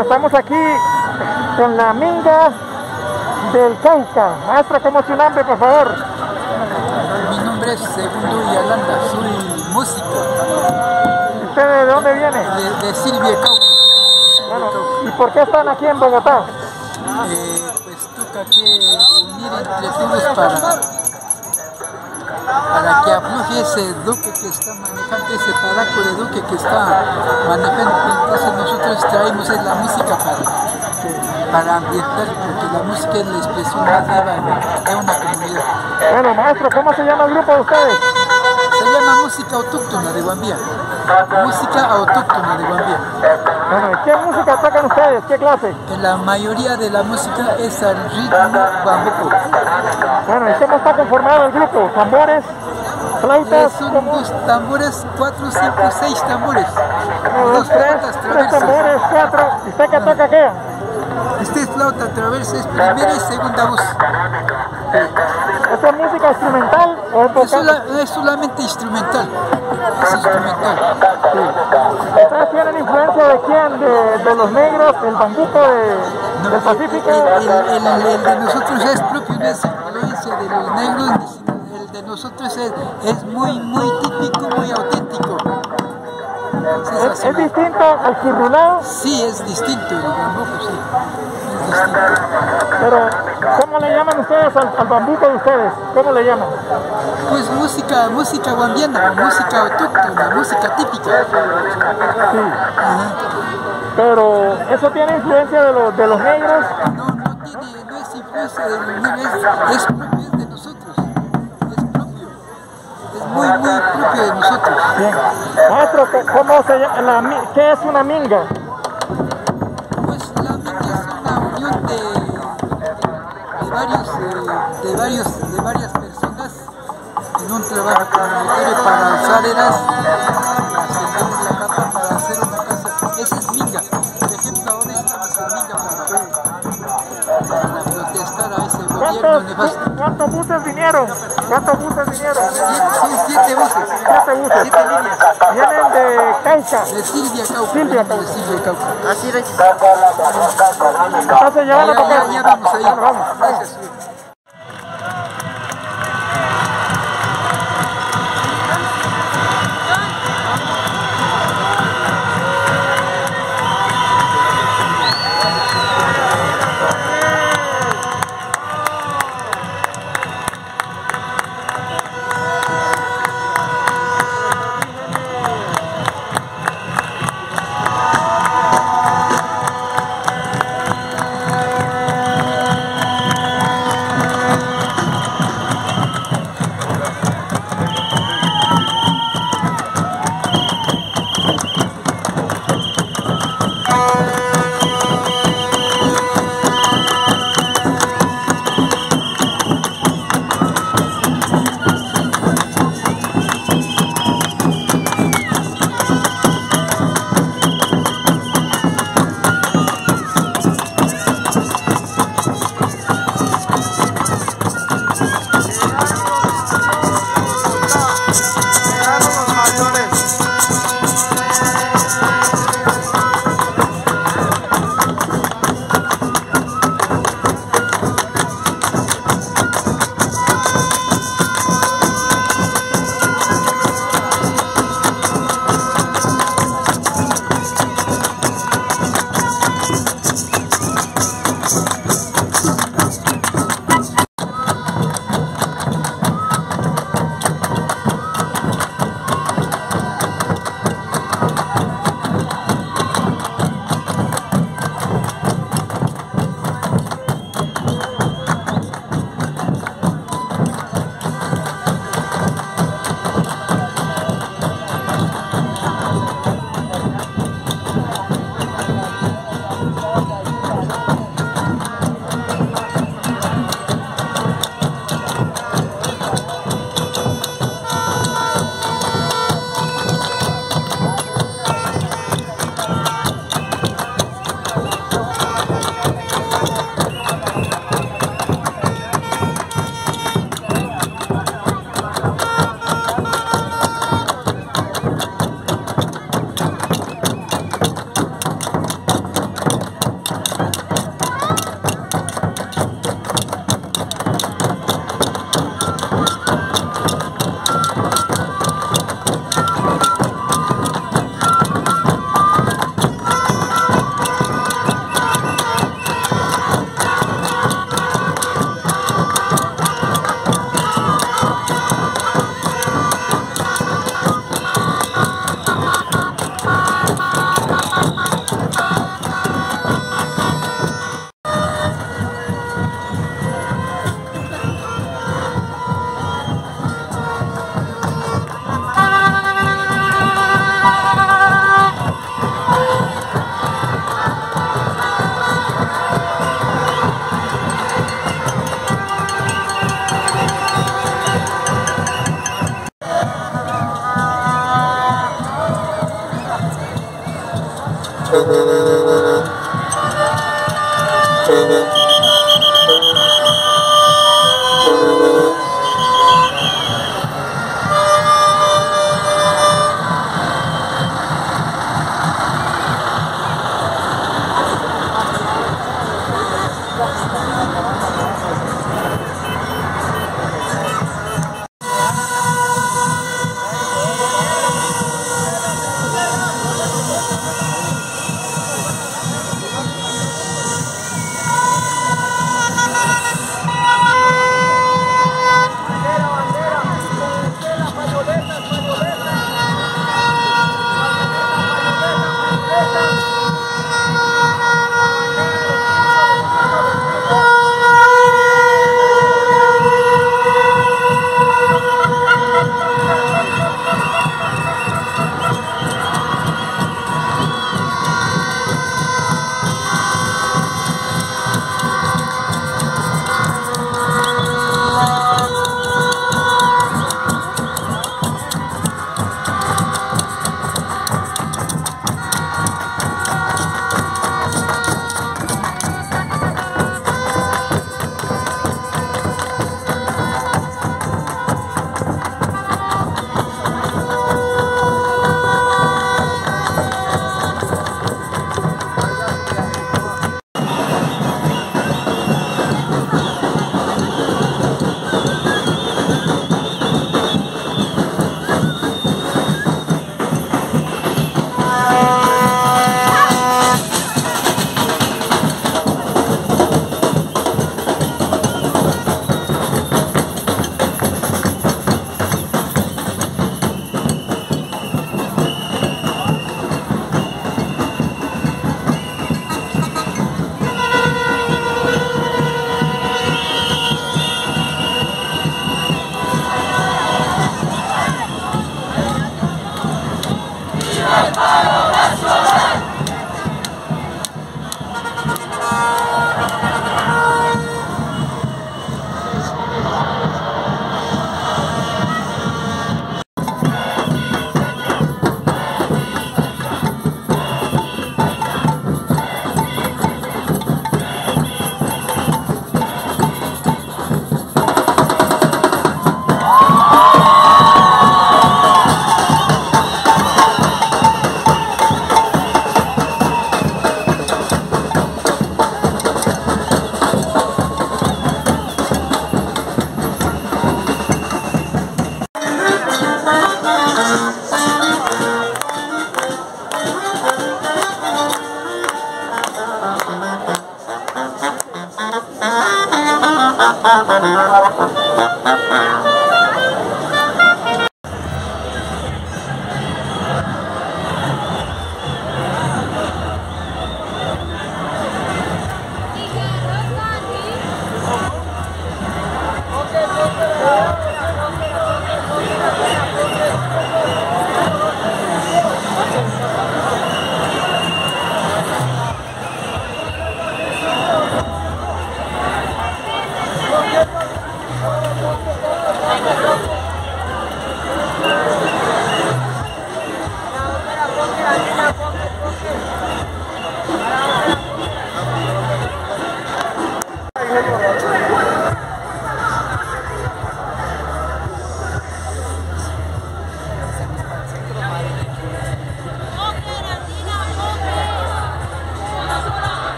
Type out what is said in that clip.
Bueno, estamos aquí con la Minga del Cauca. Maestro, ¿cómo es su nombre, por favor? Mi nombre es Segundo Yalanda, soy músico. ¿Usted de dónde viene? De Silvia Cauca. Bueno, ¿y por qué están aquí en Bogotá? Pues toca que unir entre todos para que afloje ese duque que está manejando, ese paraco de duque que está manejando. Entonces nosotros traemos la música para ambientar, porque la música es la expresión más viva de una comunidad. Bueno, maestro, ¿cómo se llama el grupo de ustedes? Se llama Música Autóctona de Guambía. Música Autóctona de Guambía. Bueno, ¿qué música tocan ustedes? ¿Qué clase? La mayoría de la música es al ritmo bambuco. Bueno, ¿y cómo está conformado el grupo? ¿Tambores? ¿Flautas? Son dos tambores, 4, 5, 6 tambores. Dos, tres tambores, 4. ¿Y usted qué toca qué? Este es flauta traversa, es primera y segunda voz. ¿Esta es música instrumental o es vocal? Es solamente instrumental. Es instrumental. Sí. ¿Ustedes tienen influencia de quién? ¿De los negros, del bambuco del Pacífico? El de nosotros es propio, no es influencia de los negros. El de nosotros es muy típico, muy auténtico. ¿Es distinto al currulao? Sí, es distinto, el bambuco, sí. Es distinto. Pero, ¿cómo le llaman ustedes al bambuco de ustedes? ¿Cómo le llaman? Pues música guambiana, música autóctona, música típica. Sí. Ajá. Pero, ¿eso tiene influencia de los negros? No es influencia de los negros, es propio, es de nosotros. Es propio. Es muy propio de nosotros. Bien. Maestro, ¿cómo se llama? ¿Qué es una minga? Pues la minga es una unión de varias personas en un trabajo comunitario para alzar ascender la capa para hacer una casa. Esa es minga. Por ejemplo, ahora estamos en minga para protestar a ese gobierno nefasto. ¿Cuántos buses vinieron? ¿Cuántos buses vinieron? Siete buses. 7 buses. 7 líneas. Vienen de Cauca. De Silvia Cauca. Silvia Cauca. De Silvia Cauca. Así es. Entonces ya van a tocar. Ya vamos ahí. Bueno, vamos. Gracias.